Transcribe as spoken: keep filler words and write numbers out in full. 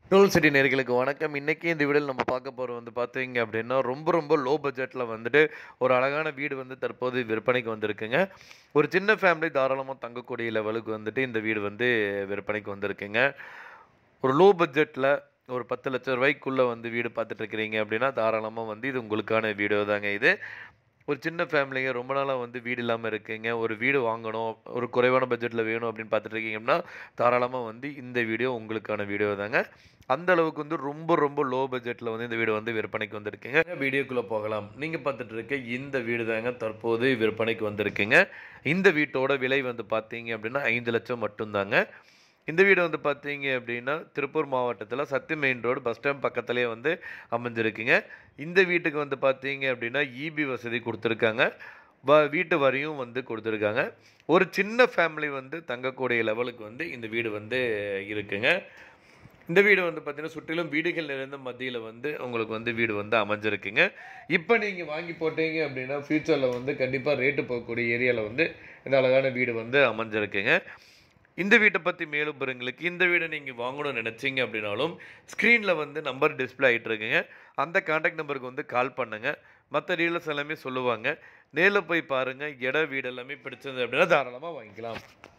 Tool city நேயர்களுக்கு வணக்கம். இன்னைக்கு இந்த வீடியோல நம்ம பார்க்க போறது வந்து பார்த்தீங்க அப்படின்னா, ரொம்ப ரொம்ப லோ பட்ஜெட்ல வந்துட்டு ஒரு அழகான வீடு வந்து தற்போது விற்பனைக்கு வந்திருக்குங்க. ஒரு சின்ன ஃபேமிலி தாராளமா தங்கக்கூடிய லெவலுக்கு வந்துட்டு இந்த வீடு வந்து விற்பனைக்கு வந்திருக்குங்க. ஒரு லோ பட்ஜெட்ல ஒரு பத்து லட்சம் ரூபாய்க்குள்ள வந்து வீடு பார்த்துட்டு இருக்கிறீங்க அப்படின்னா, தாராளமா வந்து இது உங்களுக்கான வீடியோ தாங்க இது. ஒரு சின்ன ஃபேமிலிங்க ரொம்ப நாளா வந்து வீடு இல்லாம இருக்கீங்க. ஒரு வீடு வாங்கணும், ஒரு குறைவான பட்ஜெட்ல வேணும் அப்படின்னு பார்த்துட்டு இருக்கீங்க அப்படின்னா, தாராளமா வந்து இந்த வீடியோ உங்களுக்கான வீடியோ தாங்க. அந்த அளவுக்கு வந்து ரொம்ப ரொம்ப லோ பட்ஜெட்ல வந்து இந்த வீடு வந்து விற்பனைக்கு வந்திருக்குங்க. வீடியோக்குள்ள போகலாம். நீங்க பார்த்துட்டு இருக்க இந்த வீடு தாங்க தற்போது விற்பனைக்கு வந்திருக்குங்க. இந்த வீட்டோட விலை வந்து பார்த்தீங்க அப்படின்னா ஐந்து லட்சம் மட்டும்தாங்க. இந்த வீடு வந்து பார்த்தீங்க அப்படின்னா, திருப்பூர் மாவட்டத்தில Sathy main road bus stand பக்கத்திலேயே வந்து அமைஞ்சிருக்குங்க. இந்த வீட்டுக்கு வந்து பார்த்தீங்க அப்படின்னா, ஈபி வசதி குடுத்துருக்காங்க. வ வீட்டு வரியும் வந்து குடுத்துருக்காங்க. ஒரு சின்ன ஃபேமிலி வந்து தங்கக்கூடிய லெவலுக்கு வந்து இந்த வீடு வந்து இருக்குங்க. இந்த வீடு வந்து பார்த்தீங்கன்னா, சுற்றிலும் வீடுகள் நிறைந்த மத்தியில வந்து உங்களுக்கு வந்து வீடு வந்து அமைஞ்சிருக்குங்க. இப்ப நீங்க வாங்கி போட்டீங்க அப்படின்னா, ஃபியூச்சர்ல வந்து கண்டிப்பா ரேட்டு போகக்கூடிய ஏரியால வந்து இந்த அழகான வீடு வந்து அமைஞ்சிருக்குங்க. இந்த வீட்ட பத்தி மேலும் விவரங்களுக்கு, இந்த வீட நீங்க வாங்கணும்னு நினைச்சீங்க அப்படின்னாலும், ஸ்க்ரீன்ல வந்து நம்பர் டிஸ்ப்ளே ஆயிட்டு இருக்குங்க. அந்த கான்டாக்ட் நம்பருக்கு வந்து கால் பண்ணுங்க. மத்த டீலர்ஸ் எல்லாமே சொல்லுவாங்க. நேர்ல போய் பாருங்க. இடம், வீடு எல்லாமே பிடிச்சது அப்படின்னா தாராளமா வாங்கிக்கலாம்.